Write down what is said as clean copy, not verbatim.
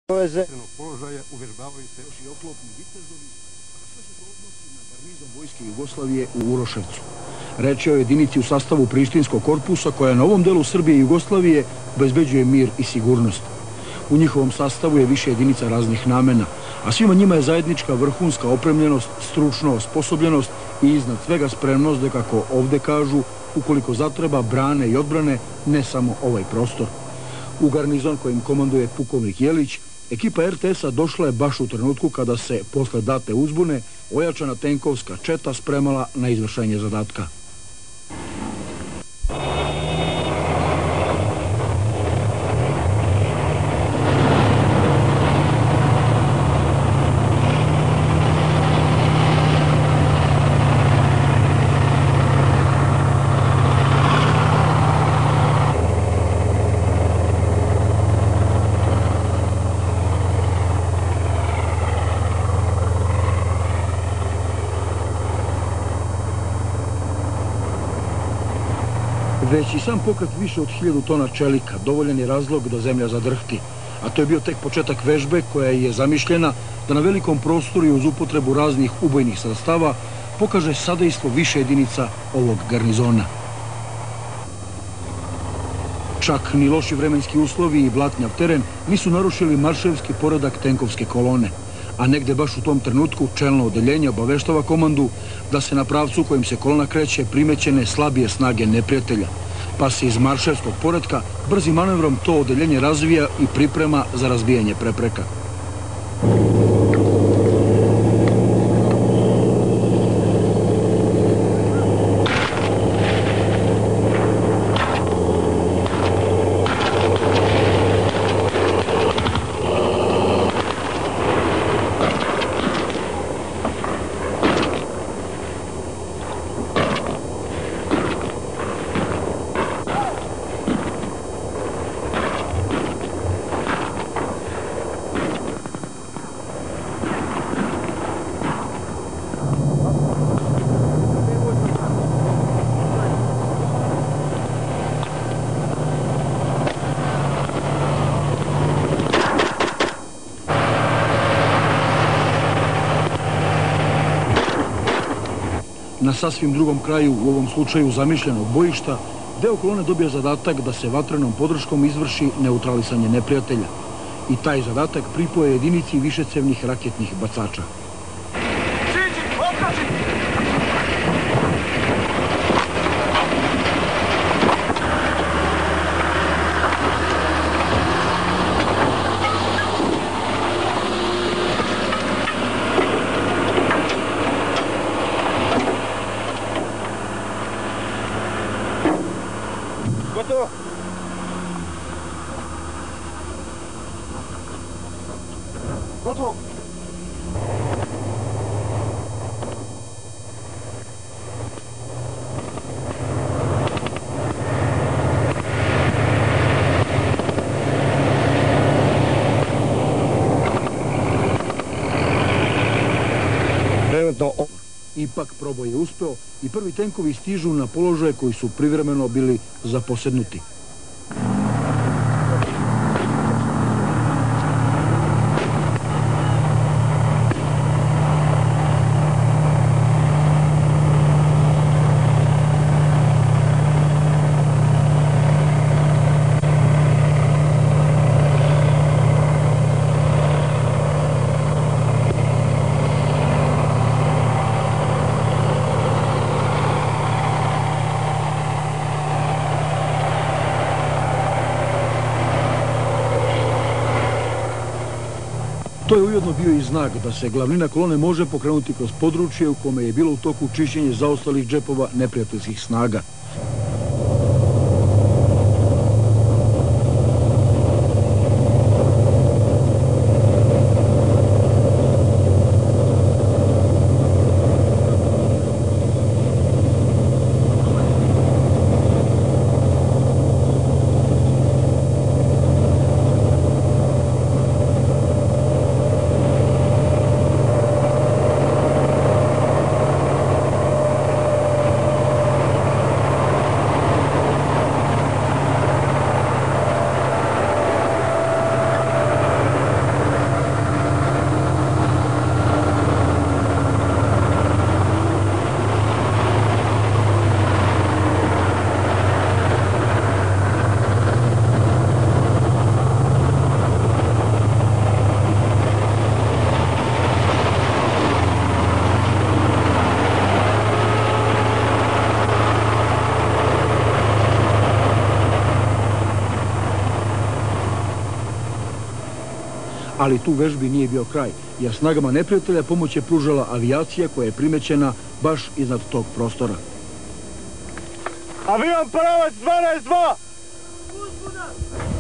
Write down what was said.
položaja uvježbavaju se još i oklopni vitezovi, a sve se to odnosi na garnizon vojske Jugoslavije u Uroševcu. Reč je o jedinici u sastavu Prištinskog korpusa koja na ovom delu Srbije i Jugoslavije obezbeđuje mir i sigurnost. U njihovom sastavu je više jedinica raznih namena, a svima njima je zajednička vrhunska opremljenost, stručna osposobljenost i iznad svega spremnost da, kako ovde kažu, ukoliko zatreba, brane i odbrane ne samo ovaj prostor. U garnizon kojim komanduje pukovnik Jelić, ekipa RTS-a došla je baš u trenutku kada se, posle date uzbune, ojačana tenkovska četa spremala na izvršenje zadatka. Već i sam pokret više od 1000 tona čelika dovoljan je razlog da zemlja zadrhti, a to je bio tek početak vežbe koja je zamišljena da na velikom prostoru i uz upotrebu raznih ubojnih sredstava pokaže sadejstvo više jedinica ovog garnizona. Čak ni loši vremenski uslovi i blatnjav teren nisu narušili marševski poredak tenkovske kolone, a negde baš u tom trenutku čelno odeljenje obaveštava komandu da se na pravcu kojim se kolona kreće primećene slabije snage neprijatelja, pa se iz marševskog poretka brzim manevrom to odeljenje razvija i priprema za razbijanje prepreka. Na sasvim drugom kraju, u ovom slučaju zamišljenog bojišta, deo kolone dobija zadatak da se vatrenom podrškom izvrši neutralisanje neprijatelja. I taj zadatak pripoje jedinici višecevnih raketnih bacača. Gotovo. Gotovo. Ipak proboj je uspeo i prvi tenkovi stižu na položaje koji su privremeno bili zaposednuti. To je ujedno bio i znak da se glavnina kolone može pokrenuti kroz područje u kome je bilo u toku čišćenje zaostalih džepova neprijateljskih snaga. Ali tu vežbi nije bio kraj, jer snagama neprijatelja pomoć je pružala avijacija koja je primećena baš iznad tog prostora. Avion pravac 12-2!